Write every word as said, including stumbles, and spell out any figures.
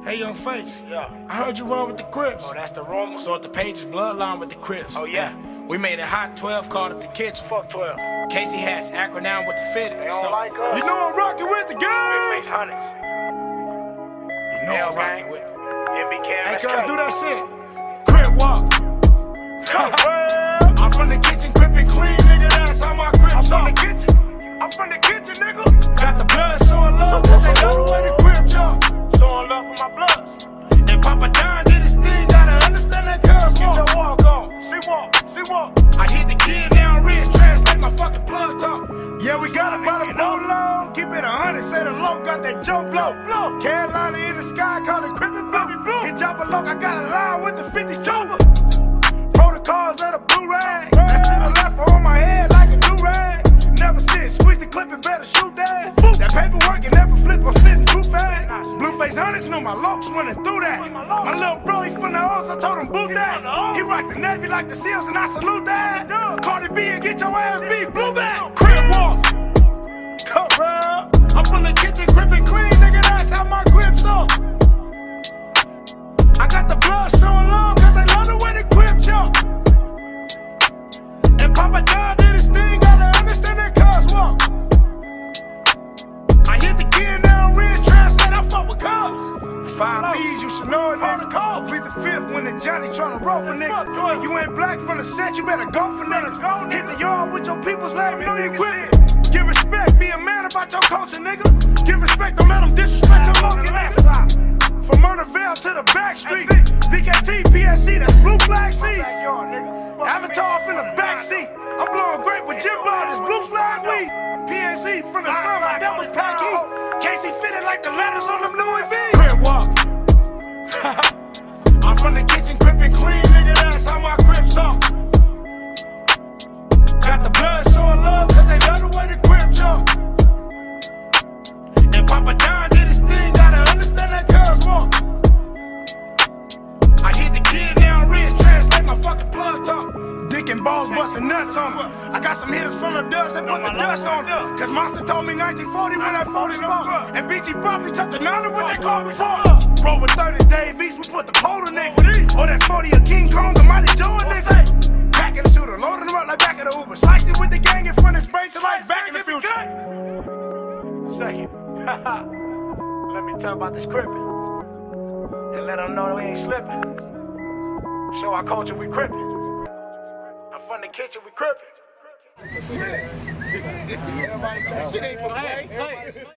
Hey, young face. Yeah. I heard you run with the Crips. Oh, that's the rumor? So at the Pages bloodline with the Crips. Oh, yeah? We made it hot, twelve called it the kitchen. Fuck twelve. Casey hats, acronym with the fitted. They don't So, like us. you know I'm rocking with the gang. Face hundreds. You know I'm rocking with the M B K. Hey, cuz, do that shit. Crip walk. I'm from the kitchen, crippin' clean, nigga. That's how my Crips talk. I'm from the kitchen. I'm from the kitchen, nigga. Got the blood showing love, cause they love the way the Crip talk. Showing love for my bloods. And Papa Don did his thing, gotta understand that cuz Get your walk. walk on. She walk. She walk. I hit the kid now, wrist, translate my fucking plug talk. Yeah, we got it by the boatload. Keep it a hundred, say the low, got that Joe blow. Carolina in the sky, call it Crippin' Blue. Hit Joppa Loc, I got a line with the fifties too. Protocols of the blue rag. That's to the left on my head like a do-rag. Never stitch, squeeze the clip and better shoot that. That paperwork and never flip, I'm spitting too fast. Blueface hunters know my locks running through that. My little bro, he from the O's, I told him boot that. He rocked the Navy like the SEALs and I salute that. Cardi B and get your ass beat, blue back. Crip walk. Cut rub. I'm from the kitchen, crippin' clean, nigga, that's how my Crips talk. I got the blood showing love, cause they love the way the Crip talk. And Papa Don did his thing, gotta understand that cuz walk. I hit the kid now, wrist, translate, I fuck with cuz. Five B's, you should know it, nigga. I'll plead the fifth when the Johnny tryna rope a nigga. And you ain't black from the set, you better go for niggas. Hit the yard with your peoples, let them know you equipment. Give respect, be a man about your culture, nigga. Give respect, don't let them disrespect your local nigga. From Murderville to the back street, V K T, P S C, that's blue flag seats. Avatar off in the back seat. I'm blowing great with Jim Ball, this blue flag weed. P N Z from the sun, my devil's pack heat. Casey fitted like the letters on them Louis V. Crip walk. I'm from the kitchen, crippin' clean, nigga, that's how my Crips talk. Got the blood showing love, cause they love the way the Crip talk. And Papa Don did his thing, gotta understand that cuz walk. I hit the kid now, wrist, translate my fucking plug talk. Dick and balls busting nuts on me. I got some hitters from the dust that put the dust on it. Cause Monster told me nineteen forty when that forty spoke. And B G Bobby took the nine with that coffee pot. Roll with thirty Dave East, we put the pole to nigga. Or that forty of King Kong, the Mighty Joe nigga. Back in the shooter, loaded him up like back in the Uber. Sliced it with the gang in front of his brain to like back in the future. Second. Let me tell about this crippin'. And let them know we ain't slipping. Show our culture we crippin'. I'm from the kitchen, we crippin'. Everybody, shit ain't for play.